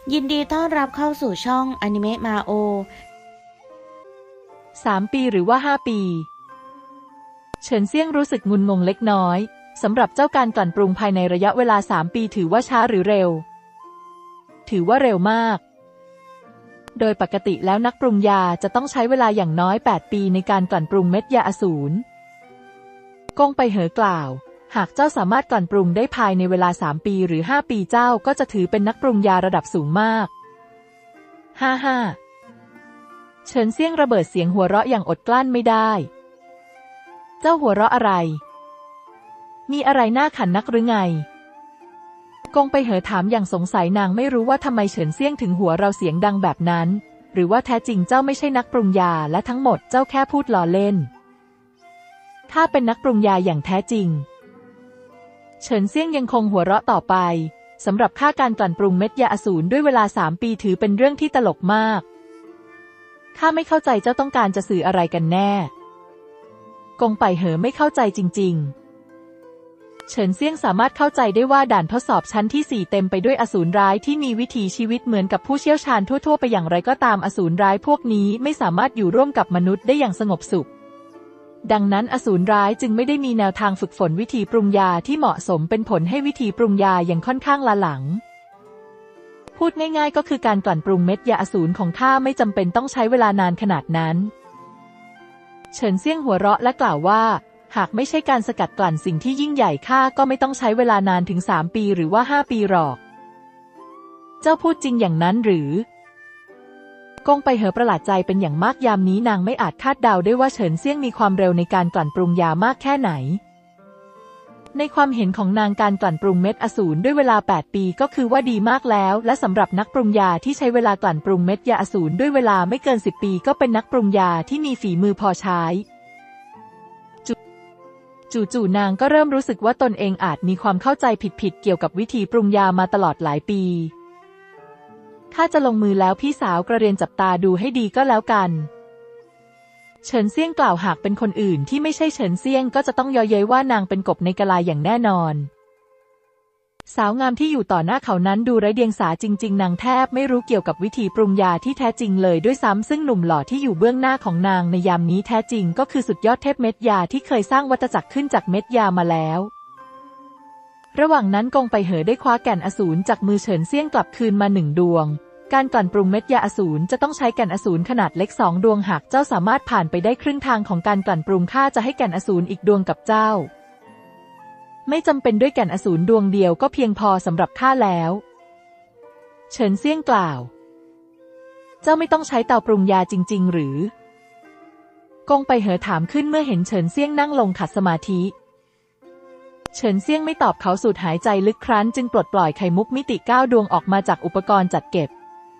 ยินดีต้อนรับเข้าสู่ช่องอนิเมะมาโอ 3 ปีหรือว่า5 ปีเฉินเซี่ยงรู้สึกงุนงงเล็กน้อยสำหรับเจ้าการกลั่นปรุงภายในระยะเวลา3 ปีถือว่าช้าหรือเร็วถือว่าเร็วมากโดยปกติแล้วนักปรุงยาจะต้องใช้เวลาอย่างน้อย8 ปีในการกลั่นปรุงเม็ดยาอสูรกงไปเหอกล่าวหากเจ้าสามารถกลั่นปรุงได้ภายในเวลา3 ปีหรือ5 ปีเจ้าก็จะถือเป็นนักปรุงยาระดับสูงมากฮ่าเฉินเซี่ยงระเบิดเสียงหัวเราะอย่างอดกลั้นไม่ได้เจ้าหัวเราะอะไรมีอะไรน่าขันนักหรือไงกงไปเหอถามอย่างสงสัยนางไม่รู้ว่าทำไมเฉินเซี่ยงถึงหัวเราะเสียงดังแบบนั้นหรือว่าแท้จริงเจ้าไม่ใช่นักปรุงยาและทั้งหมดเจ้าแค่พูดล้อเล่นข้าเป็นนักปรุงยาอย่างแท้จริงเฉินเซี่ยงยังคงหัวเราะต่อไปสำหรับข้าการกลั่นปรุงเม็ดยาอสูรด้วยเวลา3 ปีถือเป็นเรื่องที่ตลกมากข้าไม่เข้าใจเจ้าต้องการจะสื่ออะไรกันแน่กงไปเหอไม่เข้าใจจริงๆเฉินเซี่ยงสามารถเข้าใจได้ว่าด่านทดสอบชั้นที่4เต็มไปด้วยอสูรร้ายที่มีวิถีชีวิตเหมือนกับผู้เชี่ยวชาญทั่วๆไปอย่างไรก็ตามอสูรร้ายพวกนี้ไม่สามารถอยู่ร่วมกับมนุษย์ได้อย่างสงบสุขดังนั้นอสูรร้ายจึงไม่ได้มีแนวทางฝึกฝนวิธีปรุงยาที่เหมาะสมเป็นผลให้วิธีปรุงยายังค่อนข้างล้าหลังพูดง่ายๆก็คือการกลั่นปรุงเม็ดยาอสูรของข้าไม่จำเป็นต้องใช้เวลานานขนาดนั้นเฉินเซี่ยงหัวเราะและกล่าวว่าหากไม่ใช่การสกัดกลั่นสิ่งที่ยิ่งใหญ่ข้าก็ไม่ต้องใช้เวลานานถึง3 ปีหรือว่า5 ปีหรอกเจ้าพูดจริงอย่างนั้นหรือกงไปเหอประหลาดใจเป็นอย่างมากยามนี้นางไม่อาจคาดเดาได้ว่าเฉินเซี่ยงมีความเร็วในการกลั่นปรุงยามากแค่ไหนในความเห็นของนางการกลั่นปรุงเม็ดอสูรด้วยเวลา8 ปีก็คือว่าดีมากแล้วและสำหรับนักปรุงยาที่ใช้เวลากลั่นปรุงเม็ดยาอสูรด้วยเวลาไม่เกิน10 ปีก็เป็นนักปรุงยาที่มีฝีมือพอใช้จู่ๆนางก็เริ่มรู้สึกว่าตนเองอาจมีความเข้าใจผิดๆเกี่ยวกับวิธีปรุงยามาตลอดหลายปีข้าจะลงมือแล้วพี่สาวกระเรียนจับตาดูให้ดีก็แล้วกันเฉินเซี่ยงกล่าวหากเป็นคนอื่นที่ไม่ใช่เฉินเซี่ยงก็จะต้องเย้ยว่านางเป็นกบในกะลาอย่างแน่นอนสาวงามที่อยู่ต่อหน้าเขานั้นดูไร้เดียงสาจริงๆนางแทบไม่รู้เกี่ยวกับวิธีปรุงยาที่แท้จริงเลยด้วยซ้ำซึ่งหนุ่มหล่อที่อยู่เบื้องหน้าของนางในยามนี้แท้จริงก็คือสุดยอดเทพเม็ดยาที่เคยสร้างวัฏจักรขึ้นจากเม็ดยามาแล้วระหว่างนั้นกงไปเหอได้คว้าแก่นอสูรจากมือเฉินเซี่ยงกลับคืนมา1 ดวงการกลั่นปรุงเม็ดยาอสูรจะต้องใช้แก่นอสูรขนาดเล็ก2 ดวงหากเจ้าสามารถผ่านไปได้ครึ่งทางของการกลั่นปรุงข้าจะให้แก่นอสูรอีกดวงกับเจ้าไม่จำเป็นด้วยแก่นอสูรดวงเดียวก็เพียงพอสำหรับข้าแล้วเฉินเซี่ยงกล่าวเจ้าไม่ต้องใช้เตาปรุงยาจริงๆหรือกงไปเหอถามขึ้นเมื่อเห็นเฉินเซี่ยงนั่งลงขัดสมาธิเฉินเซี่ยงไม่ตอบเขาสูดหายใจลึกครั้นจึงปลดปล่อยไข่มุกมิติ9 ดวงออกมาจากอุปกรณ์จัดเก็บ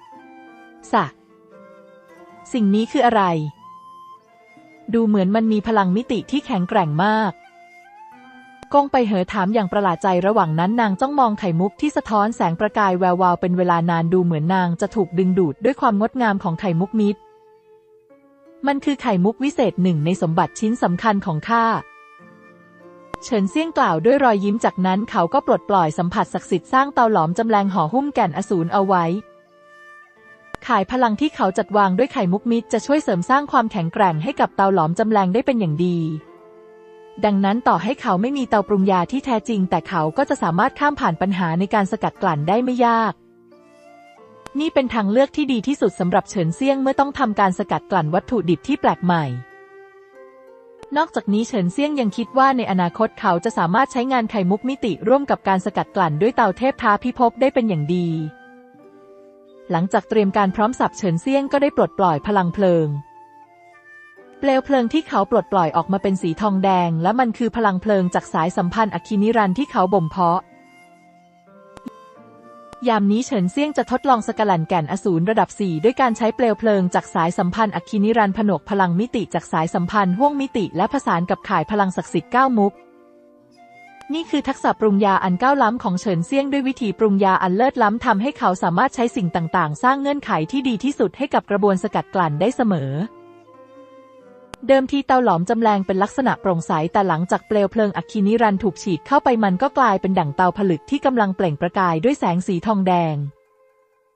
สิ่งนี้คืออะไรดูเหมือนมันมีพลังมิติที่แข็งแกร่งมากกงไปเหอถามอย่างประหลาดใจระหว่างนั้นนางจ้องมองไข่มุกที่สะท้อนแสงประกายแวววาวเป็นเวลานานดูเหมือนนางจะถูกดึงดูดด้วยความงดงามของไข่มุกมิตรมันคือไข่มุกวิเศษหนึ่งในสมบัติชิ้นสำคัญของข้าเฉินเซี่ยงกล่าวด้วยรอยยิ้มจากนั้นเขาก็ปลดปล่อยสัมผัสศักดิ์สิทธิ์สร้างเตาหลอมจำแรงห่อหุ้มแก่นอสูรเอาไว้ข่ายพลังที่เขาจัดวางด้วยไข่มุกมิตรจะช่วยเสริมสร้างความแข็งแกร่งให้กับเตาหลอมจำแรงได้เป็นอย่างดีดังนั้นต่อให้เขาไม่มีเตาปรุงยาที่แท้จริงแต่เขาก็จะสามารถข้ามผ่านปัญหาในการสกัดกลั่นได้ไม่ยากนี่เป็นทางเลือกที่ดีที่สุดสำหรับเฉินเซี่ยงเมื่อต้องทำการสกัดกลั่นวัตถุดิบที่แปลกใหม่นอกจากนี้เฉินเซี่ยงยังคิดว่าในอนาคตเขาจะสามารถใช้งานไข่มุกมิติร่วมกับการสกัดกลั่นด้วยเตาเทพท้าพิภพได้เป็นอย่างดีหลังจากเตรียมการพร้อมสับเฉินเซี่ยงก็ได้ปลดปล่อยพลังเพลิงเปลวเพลิงที่เขาปลดปล่อยออกมาเป็นสีทองแดงและมันคือพลังเพลิงจากสายสัมพันธ์อคินิรันดร์ที่เขาบ่มเพาะยามนี้เฉินเซี่ยงจะทดลองสกัดกลั่นแก่นอสูรระดับ4ด้วยการใช้เปลวเพลิงจากสายสัมพันธ์อคินิรันดร์ผนวกพลังมิติจากสายสัมพันธ์ห้วงมิติและผสานกับข่ายพลังศักดิ์สิทธิ์9 มุกนี่คือทักษะปรุงยาอันก้าวล้ำของเฉินเซี่ยงด้วยวิธีปรุงยาอันเลิศล้ำทำให้เขาสามารถใช้สิ่งต่างๆสร้างเงื่อนไขที่ดีที่สุดให้กับกระบวนสกัดกลั่นได้เสมอเดิมทีเตาหลอมจำแรงเป็นลักษณะโปร่งใสแต่หลังจากเปลวเพลิงอคินิรันดร์ถูกฉีดเข้าไปมันก็กลายเป็นดั่งเตาผลึกที่กำลังเปล่งประกายด้วยแสงสีทองแดง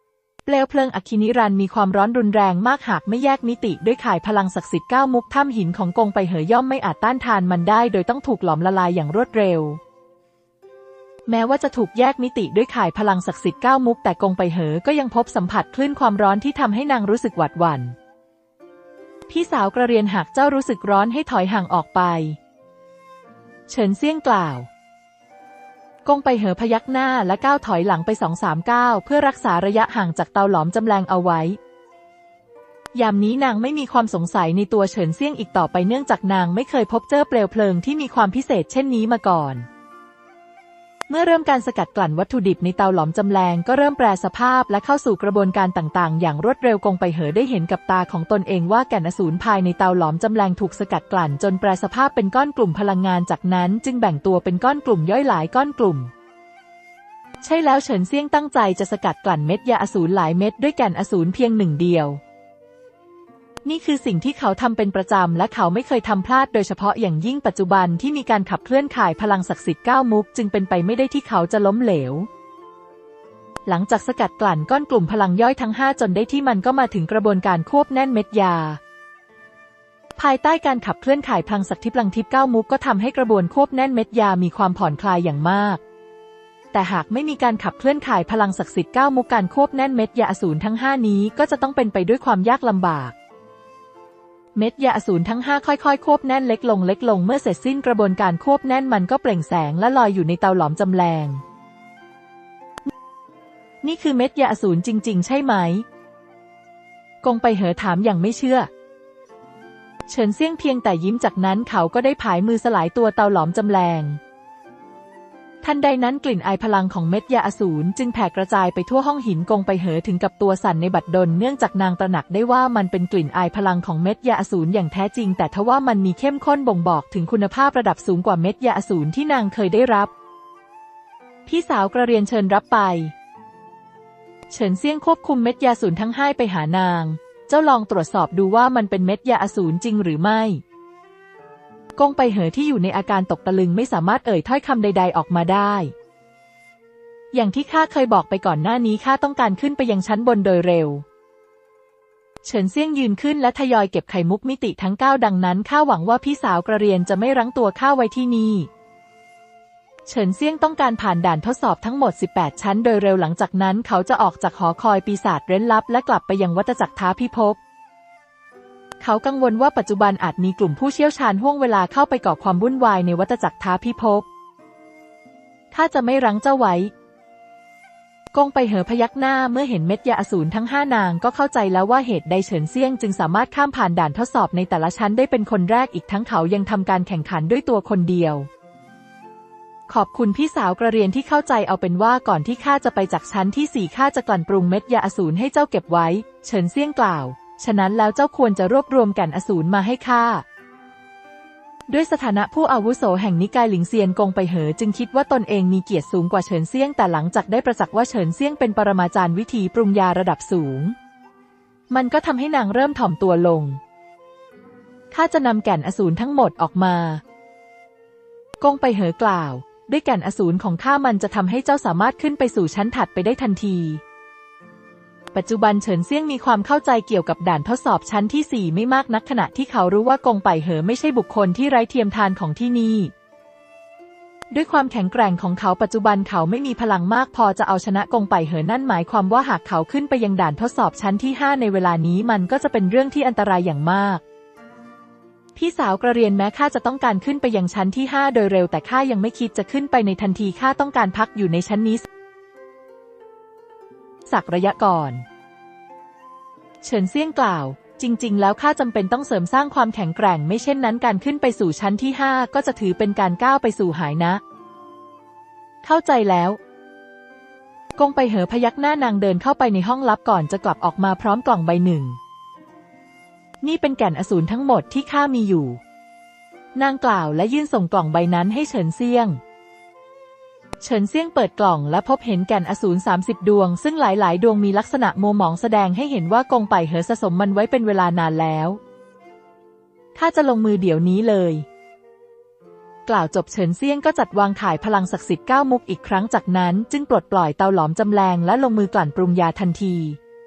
เปลวเพลิงอคคินิรันดร์มีความร้อนรุนแรงมากหากไม่แยกมิติด้วยข่ายพลังศักดิ์สิทธิ์9มุกถ้ำหินของกงไปเหอย่อมไม่อาจต้านทานมันได้โดยต้องถูกหลอมละลายอย่างรวดเร็วแม้ว่าจะถูกแยกมิติด้วยข่ายพลังศักดิ์สิทธิ์9มุกแต่กงไปเหอก็ยังพบสัมผัสคลื่นความร้อนที่ทำให้นางรู้สึกหวาดหวั่นพี่สาวกระเรียนหากเจ้ารู้สึกร้อนให้ถอยห่างออกไปเฉินเซี่ยงกล่าวกงไปเหอพยักหน้าและก้าวถอยหลังไป2-3 ก้าวเพื่อรักษาระยะห่างจากเตาหลอมจำแรงเอาไว้ยามนี้นางไม่มีความสงสัยในตัวเฉินเซี่ยงอีกต่อไปเนื่องจากนางไม่เคยพบเจอเปลวเพลิงที่มีความพิเศษเช่นนี้มาก่อนเมื่อเริ่มการสกัดกลั่นวัตถุดิบในเตาหลอมจำแรงก็เริ่มแปรสภาพและเข้าสู่กระบวนการต่างๆอย่างรวดเร็วกงไปเหอได้เห็นกับตาของตนเองว่าแก่นอสูรภายในเตาหลอมจำแรงถูกสกัดกลั่นจนแปรสภาพเป็นก้อนกลุ่มพลังงานจากนั้นจึงแบ่งตัวเป็นก้อนกลุ่มย่อยหลายก้อนกลุ่มใช่แล้วเฉินเซี่ยงตั้งใจจะสกัดกลั่นเม็ดยาอสูรหลายเม็ดด้วยแก่นอสูรเพียงหนึ่งเดียวนี่คือสิ่งที่เขาทำเป็นประจำและเขาไม่เคยทำพลาดโดยเฉพาะอย่างยิ่งปัจจุบันที่มีการขับเคลื่อนข่ายพลังศักดิ์สิทธิ์9มุกจึงเป็นไปไม่ได้ที่เขาจะล้มเหลวหลังจากสกัดกลั่นก้อนกลุ่มพลังย่อยทั้ง5จนได้ที่มันก็มาถึงกระบวนการควบแน่นเม็ดยาภายใต้การขับเคลื่อนข่ายพลังศักดิ์ทิพย์พลังทิพย์9มุกก็ทำให้กระบวนควบแน่นเม็ดยามีความผ่อนคลายอย่างมากแต่หากไม่มีการขับเคลื่อนข่ายพลังศักดิ์สิทธิ์9มุกการควบแน่นเม็ดยาอสูรทั้ง5นี้ก็จะต้องเป็นไปด้วยความยากลำบากเม็ดยาอสูรทั้ง5ค่อยๆควบแน่นเล็กลงเมื่อเสร็จสิ้นกระบวนการควบแน่นมันก็เปล่งแสงและลอยอยู่ในเตาหลอมจำแรงนี่คือเม็ดยาอสูรจริงๆใช่ไหมกงไปเหอถามอย่างไม่เชื่อเฉินเซี่ยงเพียงแต่ยิ้มจากนั้นเขาก็ได้ผายมือสลายตัวเตาหลอมจำแรงทันใดนั้นกลิ่นอายพลังของเม็ดยาอสูรจึงแผ่กระจายไปทั่วห้องหินกงไปเหอถึงกับตัวสั่นในบัดดลเนื่องจากนางตระหนักได้ว่ามันเป็นกลิ่นอายพลังของเม็ดยาอสูรอย่างแท้จริงแต่ทว่ามันมีเข้มข้นบ่งบอกถึงคุณภาพระดับสูงกว่าเม็ดยาอสูรที่นางเคยได้รับพี่สาวกระเรียนเชิญรับไปเฉินเซี่ยงควบคุมเม็ดยาอสูรทั้ง5ไปหานางเจ้าลองตรวจสอบดูว่ามันเป็นเม็ดยาอสูรจริงหรือไม่กงไปเหอที่อยู่ในอาการตกตะลึงไม่สามารถเอ่ยถ้อยคำใดๆออกมาได้อย่างที่ข้าเคยบอกไปก่อนหน้านี้ข้าต้องการขึ้นไปยังชั้นบนโดยเร็วเฉินเซี่ยงยืนขึ้นและทยอยเก็บไข่มุกมิติทั้ง9ดังนั้นข้าหวังว่าพี่สาวกระเรียนจะไม่รั้งตัวข้าไว้ที่นี่เฉินเซี่ยงต้องการผ่านด่านทดสอบทั้งหมด18ชั้นโดยเร็วหลังจากนั้นเขาจะออกจากหอคอยปีศาจเร้นลับและกลับไปยังวัฏจักรท้าพิภพเขากังวลว่าปัจจุบันอาจมีกลุ่มผู้เชี่ยวชาญห่วงเวลาเข้าไปก่อความวุ่นวายในวัฏจักรท้าพิภพข้าจะไม่รั้งเจ้าไว้กงไปเหอพยักหน้าเมื่อเห็นเม็ดยาอสูรทั้ง5นางก็เข้าใจแล้วว่าเหตุใดเฉินเซี่ยงจึงสามารถข้ามผ่านด่านทดสอบในแต่ละชั้นได้เป็นคนแรกอีกทั้งเขายังทำการแข่งขันด้วยตัวคนเดียวขอบคุณพี่สาวกระเรียนที่เข้าใจเอาเป็นว่าก่อนที่ข้าจะไปจากชั้นที่4ข้าจะกลั่นปรุงเม็ดยาอสูรให้เจ้าเก็บไว้เฉินเซี่ยงกล่าวฉะนั้นแล้วเจ้าควรจะรวบรวมแก่นอสูรมาให้ข้าด้วยสถานะผู้อาวุโสแห่งนิกายหลิงเซียนกงไปเหอจึงคิดว่าตนเองมีเกียรติสูงกว่าเฉินเซี่ยงแต่หลังจากได้ประจักษ์ว่าเฉินเซี่ยงเป็นปรมาจารย์วิธีปรุงยาระดับสูงมันก็ทำให้นางเริ่มถ่อมตัวลงข้าจะนำแก่นอสูรทั้งหมดออกมากงไปเหอกล่าวด้วยแก่นอสูรของข้ามันจะทำให้เจ้าสามารถขึ้นไปสู่ชั้นถัดไปได้ทันทีปัจจุบันเฉินเซี่ยงมีความเข้าใจเกี่ยวกับด่านทดสอบชั้นที่4ไม่มากนักขณะที่เขารู้ว่ากงไปเหอไม่ใช่บุคคลที่ไร้เทียมทานของที่นี่ด้วยความแข็งแกร่งของเขาปัจจุบันเขาไม่มีพลังมากพอจะเอาชนะกงไปเหอนั่นหมายความว่าหากเขาขึ้นไปยังด่านทดสอบชั้นที่5ในเวลานี้มันก็จะเป็นเรื่องที่อันตรายอย่างมากพี่สาวกระเรียนแม้ข้าจะต้องการขึ้นไปยังชั้นที่5โดยเร็วแต่ข้ายังไม่คิดจะขึ้นไปในทันทีข้าต้องการพักอยู่ในชั้นนี้สักระยะก่อนเฉินเซี่ยงกล่าวจริงๆแล้วข้าจำเป็นต้องเสริมสร้างความแข็งแกร่งไม่เช่นนั้นการขึ้นไปสู่ชั้นที่5ก็จะถือเป็นการก้าวไปสู่หายนะเข้าใจแล้วกงไปเหอพยักหน้านางเดินเข้าไปในห้องลับก่อนจะกลับออกมาพร้อมกล่องใบหนึ่งนี่เป็นแก่นอสูรทั้งหมดที่ข้ามีอยู่นางกล่าวและยื่นส่งกล่องใบนั้นให้เฉินเซี่ยงเฉินเซี่ยงเปิดกล่องและพบเห็นแก่นอสูร30ดวงซึ่งหลายๆดวงมีลักษณะมัวหมองแสดงให้เห็นว่ากงไปเหอสะสมมันไว้เป็นเวลานานแล้วข้าจะลงมือเดี๋ยวนี้เลยกล่าวจบเฉินเซี่ยงก็จัดวางข่ายพลังศักดิ์สิทธิ์9มุกอีกครั้งจากนั้นจึงปลดปล่อยเตาหลอมจำแรงและลงมือกลั่นปรุงยาทันที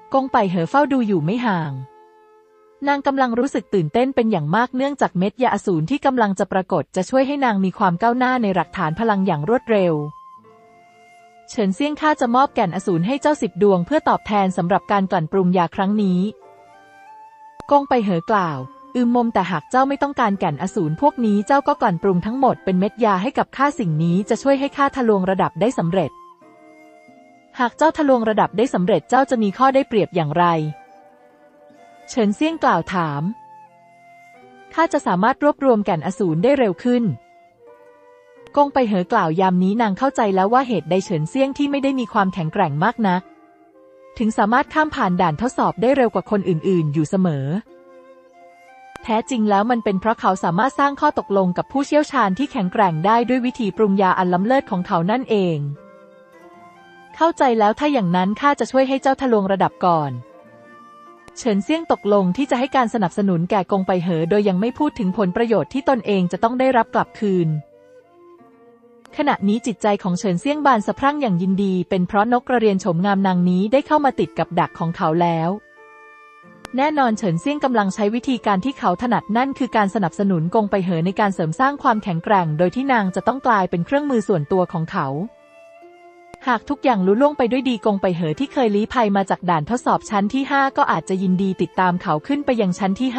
กงไปเหอเฝ้าดูอยู่ไม่ห่างนางกำลังรู้สึกตื่นเต้นเป็นอย่างมากเนื่องจากเม็ดยาอสูรที่กำลังจะปรากฏจะช่วยให้นางมีความก้าวหน้าในหลักฐานพลังอย่างรวดเร็วเฉินเซี่ยงข้าจะมอบแก่นอสูรให้เจ้า10 ดวงเพื่อตอบแทนสำหรับการกลั่นปรุงยาครั้งนี้กงไปเหอกล่าวมมแต่หากเจ้าไม่ต้องการแก่นอสูรพวกนี้เจ้าก็กลั่นปรุงทั้งหมดเป็นเม็ดยาให้กับข้าสิ่งนี้จะช่วยให้ข้าทะลวงระดับได้สำเร็จหากเจ้าทะลวงระดับได้สำเร็จเจ้าจะมีข้อได้เปรียบอย่างไรเฉินเซี่ยงกล่าวถามข้าจะสามารถรวบรวมแก่นอสูรได้เร็วขึ้นกงไปเหอกล่าวยามนี้นางเข้าใจแล้วว่าเหตุใดเฉินเซี่ยงที่ไม่ได้มีความแข็งแกร่งมากนักถึงสามารถข้ามผ่านด่านทดสอบได้เร็วกว่าคนอื่นๆอยู่เสมอแท้จริงแล้วมันเป็นเพราะเขาสามารถสร้างข้อตกลงกับผู้เชี่ยวชาญที่แข็งแกร่งได้ด้วยวิธีปรุงยาอันล้ำเลิศของเขานั่นเองเข้าใจแล้วถ้าอย่างนั้นข้าจะช่วยให้เจ้าทะลวงระดับก่อนเฉินเซี่ยงตกลงที่จะให้การสนับสนุนแก่กงไปเหอโดยยังไม่พูดถึงผลประโยชน์ที่ตนเองจะต้องได้รับกลับคืนขณะนี้จิตใจของเฉินเซี่ยงบานสะพรั่งอย่างยินดีเป็นเพราะนกกระเรียนโฉมงามนางนี้ได้เข้ามาติดกับดักของเขาแล้วแน่นอนเฉินเซี่ยงกำลังใช้วิธีการที่เขาถนัดนั่นคือการสนับสนุนกงไปเหอในการเสริมสร้างความแข็งแกร่งโดยที่นางจะต้องกลายเป็นเครื่องมือส่วนตัวของเขาหากทุกอย่างลุล่วงไปด้วยดีกงไปเหอที่เคยลี้ภัยมาจากด่านทดสอบชั้นที่5ก็อาจจะยินดีติดตามเขาขึ้นไปยังชั้นที่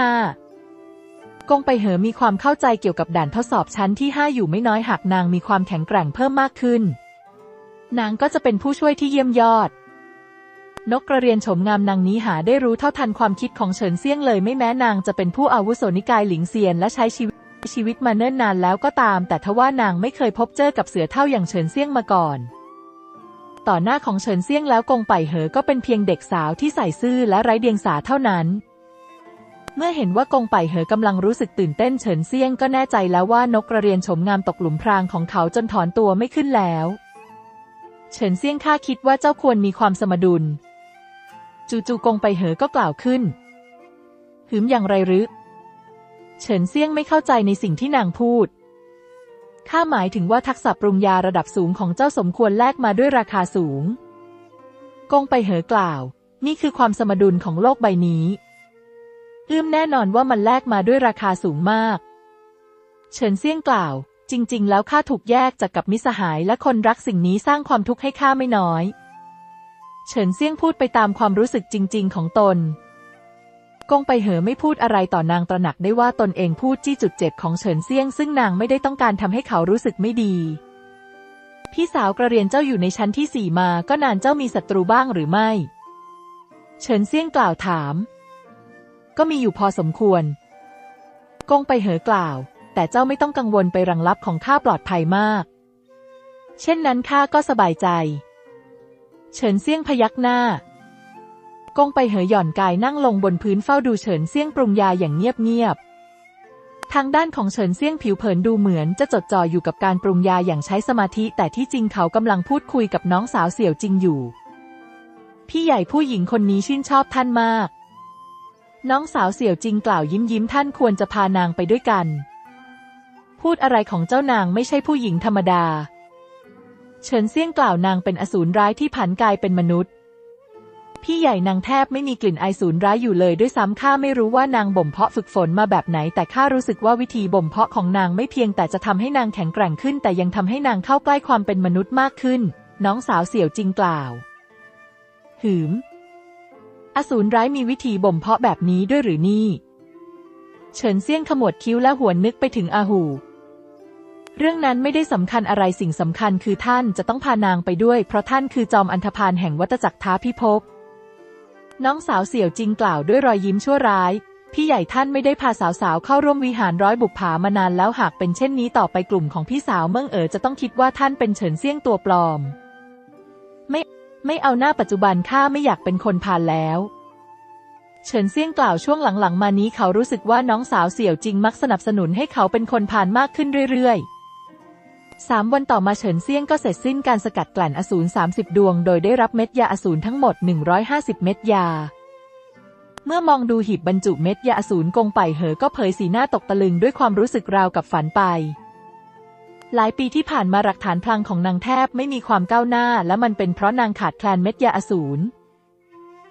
5กงไปเหอมีความเข้าใจเกี่ยวกับด่านทดสอบชั้นที่5อยู่ไม่น้อยหากนางมีความแข็งแกร่งเพิ่มมากขึ้นนางก็จะเป็นผู้ช่วยที่เยี่ยมยอดนกกระเรียนโฉมงามนางนี้หาได้รู้เท่าทันความคิดของเฉินเซี่ยงเลยไม่แม้นางจะเป็นผู้อาวุโสนิกายหลิงเซียนและใช้ชีวิตมาเนิ่นนานแล้วก็ตามแต่ทว่านางไม่เคยพบเจอกับเสือเท่าอย่างเฉินเซี่ยงมาก่อนต่อหน้าของเฉินเซี่ยงแล้วกงไปเหอก็เป็นเพียงเด็กสาวที่ใส่ซื่อและไร้เดียงสาเท่านั้นเมื่อเห็นว่ากงไปเหอกำลังรู้สึกตื่นเต้นเฉินเซี่ยงก็แน่ใจแล้วว่านกกระเรียนโฉมงามตกหลุมพรางของเขาจนถอนตัวไม่ขึ้นแล้วเฉินเซี่ยงข้าคิดว่าเจ้าควรมีความสมดุลจู่ๆกงไปเหอก็กล่าวขึ้นหืมอย่างไรหรือเฉินเซี่ยงไม่เข้าใจในสิ่งที่นางพูดข้าหมายถึงว่าทักษะปรุงยาระดับสูงของเจ้าสมควรแลกมาด้วยราคาสูงกงไปเหอกล่าวนี่คือความสมดุลของโลกใบนี้แน่นอนว่ามันแลกมาด้วยราคาสูงมากเฉินเซี่ยงกล่าวจริงๆแล้วข้าถูกแยกจากกับมิตรสหายและคนรักสิ่งนี้สร้างความทุกข์ให้ข้าไม่น้อยเฉินเซี่ยงพูดไปตามความรู้สึกจริงๆของตนกงไปเหอไม่พูดอะไรต่อนางตระหนักได้ว่าตนเองพูดจี้จุดเจ็บของเฉินเซี่ยงซึ่งนางไม่ได้ต้องการทำให้เขารู้สึกไม่ดีพี่สาวกระเรียนเจ้าอยู่ในชั้นที่4มาก็นานเจ้ามีศัตรูบ้างหรือไม่เฉินเซี่ยงกล่าวถามก็มีอยู่พอสมควรกงไปเหอกล่าวแต่เจ้าไม่ต้องกังวลไปรังลับของข้าปลอดภัยมากเช่นนั้นข้าก็สบายใจเฉินเซี่ยงพยักหน้ากงไปเหอหย่อนกายนั่งลงบนพื้นเฝ้าดูเฉินเซี่ยงปรุงยาอย่างเงียบๆทางด้านของเฉินเซี่ยงผิวเผินดูเหมือนจะจดจ่ออยู่กับการปรุงยาอย่างใช้สมาธิแต่ที่จริงเขากำลังพูดคุยกับน้องสาวเสี่ยวจริงอยู่พี่ใหญ่ผู้หญิงคนนี้ชื่นชอบท่านมากน้องสาวเสี่ยวจริงกล่าวยิ้มท่านควรจะพานางไปด้วยกันพูดอะไรของเจ้านางไม่ใช่ผู้หญิงธรรมดาเฉินเซี่ยงกล่าวนางเป็นอสูรร้ายที่ผันกายเป็นมนุษย์พี่ใหญ่นางแทบไม่มีกลิ่นอายสูรร้ายอยู่เลยด้วยซ้ำข้าไม่รู้ว่านางบ่มเพาะฝึกฝนมาแบบไหนแต่ข้ารู้สึกว่าวิธีบ่มเพาะของนางไม่เพียงแต่จะทำให้นางแข็งแกร่งขึ้นแต่ยังทำให้นางเข้าใกล้ความเป็นมนุษย์มากขึ้นน้องสาวเสี่ยวจริงกล่าวหืมอสูรร้ายมีวิธีบ่มเพาะแบบนี้ด้วยหรือนี่เฉินเซี่ยงขมวดคิ้วและหวนนึกไปถึงอาหูเรื่องนั้นไม่ได้สำคัญอะไรสิ่งสำคัญคือท่านจะต้องพานางไปด้วยเพราะท่านคือจอมอันธพาลแห่งวัฏจักรท้าพิภพน้องสาวเสี่ยวจริงกล่าวด้วยรอยยิ้มชั่วร้ายพี่ใหญ่ท่านไม่ได้พาสาวๆเข้าร่วมวิหารร้อยบุปผามานานแล้วหากเป็นเช่นนี้ต่อไปกลุ่มของพี่สาวเมิ่งจะต้องคิดว่าท่านเป็นเฉินเซี่ยงตัวปลอมไม่เอาหน้าปัจจุบันข้าไม่อยากเป็นคนพาลแล้วเฉินเซี่ยงกล่าวช่วงหลังๆมานี้เขารู้สึกว่าน้องสาวเสี่ยวจริงมักสนับสนุนให้เขาเป็นคนพาลมากขึ้นเรื่อยๆ3 วันต่อมาเฉินเซี่ยงก็เสร็จสิ้นการสกัดกลั่นอสูร30 ดวงโดยได้รับเม็ดยาอสูรทั้งหมด150 เม็ดยาเมื่อมองดูหีบบรรจุเม็ดยาอสูรกงไปเหอก็เผยสีหน้าตกตะลึงด้วยความรู้สึกราวกับฝันไปหลายปีที่ผ่านมาหลักฐานพลังของนางแทบไม่มีความก้าวหน้าและมันเป็นเพราะนางขาดแคลนเม็ดยาอสูร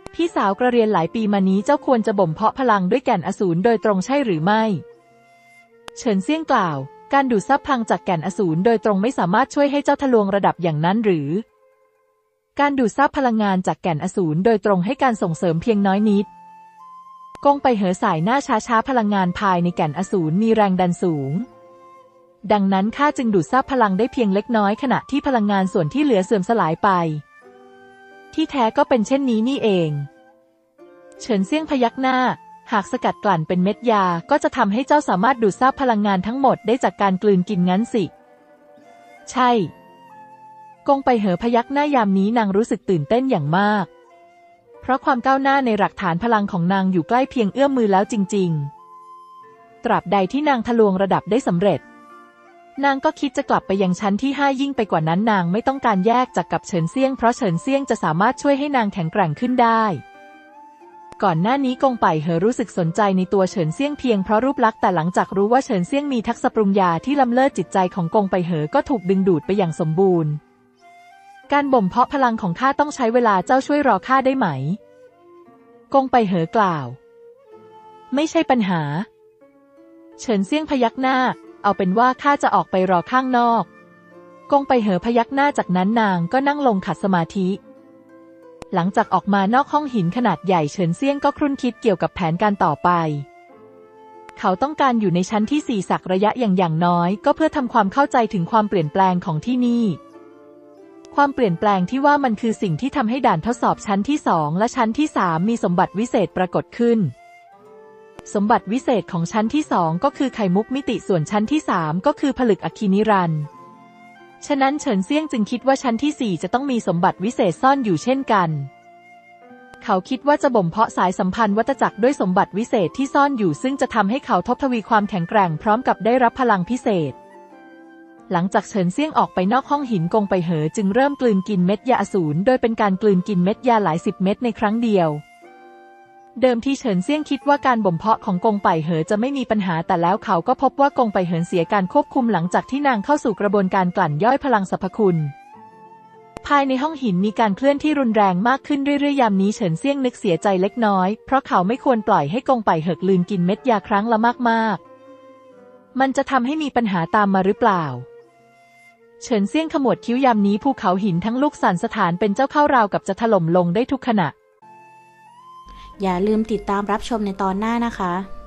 พี่สาวกระเรียนหลายปีมานี้เจ้าควรจะบ่มเพาะพลังด้วยแก่นอสูรโดยตรงใช่หรือไม่เฉินเซี่ยงกล่าวการดูดซับพลังจากแก่นอสูรโดยตรงไม่สามารถช่วยให้เจ้าทะลวงระดับอย่างนั้นหรือการดูดซับพลังงานจากแก่นอสูรโดยตรงให้การส่งเสริมเพียงน้อยนิดกงไปเหอสายหน้าช้าพลังงานภายในแก่นอสูรมีแรงดันสูงดังนั้นข้าจึงดูดซับพลังได้เพียงเล็กน้อยขณะที่พลังงานส่วนที่เหลือเสื่อมสลายไปที่แท้ก็เป็นเช่นนี้นี่เองเฉินเซี่ยงพยักหน้าหากสกัดกลั่นเป็นเม็ดยาก็จะทำให้เจ้าสามารถดูดซับพลังงานทั้งหมดได้จากการกลืนกินงั้นสิใช่กงไปเหอพยักหน้ายามนี้นางรู้สึกตื่นเต้นอย่างมากเพราะความก้าวหน้าในหลักฐานพลังของนางอยู่ใกล้เพียงเอื้อมมือแล้วจริงๆตราบใดที่นางทะลวงระดับได้สำเร็จนางก็คิดจะกลับไปยังชั้นที่5ยิ่งไปกว่านั้นนางไม่ต้องการแยกจากกับเฉินเซี่ยงเพราะเฉินเซี่ยงจะสามารถช่วยให้นางแข็งแกร่งขึ้นได้ก่อนหน้านี้กงไปเหอรู้สึกสนใจในตัวเฉินเซี่ยงเพียงเพราะรูปลักษณ์แต่หลังจากรู้ว่าเฉินเซี่ยงมีทักษะปรุงยาที่ล้ำเลิศจิตใจของกงไปเหอก็ถูกดึงดูดไปอย่างสมบูรณ์การบ่มเพาะพลังของข้าต้องใช้เวลาเจ้าช่วยรอข้าได้ไหมกงไปเหอกล่าวไม่ใช่ปัญหาเฉินเซี่ยงพยักหน้าเอาเป็นว่าข้าจะออกไปรอข้างนอกกงไปเหอพยักหน้าจากนั้นนางก็นั่งลงขัดสมาธิหลังจากออกมานอกห้องหินขนาดใหญ่เฉินเซี่ยงก็ครุ่นคิดเกี่ยวกับแผนการต่อไปเขาต้องการอยู่ในชั้นที่4สักระยะอย่างน้อยก็เพื่อทำความเข้าใจถึงความเปลี่ยนแปลงของที่นี่ความเปลี่ยนแปลงที่ว่ามันคือสิ่งที่ทำให้ด่านทดสอบชั้นที่2และชั้นที่3มีสมบัติวิเศษปรากฏขึ้นสมบัติวิเศษของชั้นที่2ก็คือไข่มุกมิติส่วนชั้นที่3ก็คือผลึกอคีนิรันดร์ฉะนั้นเฉินเซี่ยงจึงคิดว่าชั้นที่4จะต้องมีสมบัติวิเศษซ่อนอยู่เช่นกันเขาคิดว่าจะบ่มเพาะสายสัมพันธ์วัฏจักรด้วยสมบัติวิเศษที่ซ่อนอยู่ซึ่งจะทำให้เขาทวีความแข็งแกร่งพร้อมกับได้รับพลังพิเศษหลังจากเฉินเซี่ยงออกไปนอกห้องหินกงไปเหอจึงเริ่มกลืนกินเม็ดยาอสูรโดยเป็นการกลืนกินเม็ดยาหลาย10เม็ดในครั้งเดียวเดิมที่เฉินเซี่ยงคิดว่าการบ่มเพาะของกงไปเหอจะไม่มีปัญหาแต่แล้วเขาก็พบว่ากงไปเหอเสียการควบคุมหลังจากที่นางเข้าสู่กระบวนการกลั่นย่อยพลังสรรพคุณภายในห้องหินมีการเคลื่อนที่รุนแรงมากขึ้นเรื่อยๆยามนี้เฉินเซี่ยงนึกเสียใจเล็กน้อยเพราะเขาไม่ควรปล่อยให้กงไปเหอกลืนกินเม็ดยาครั้งละมากๆมันจะทำให้มีปัญหาตามมาหรือเปล่าเฉินเซี่ยงขมวดคิ้วยามนี้ภูเขาหินทั้งลูกสั่นสถานเป็นเจ้าเข้าราวกับจะถล่มลงได้ทุกขณะอย่าลืมติดตามรับชมในตอนหน้านะคะ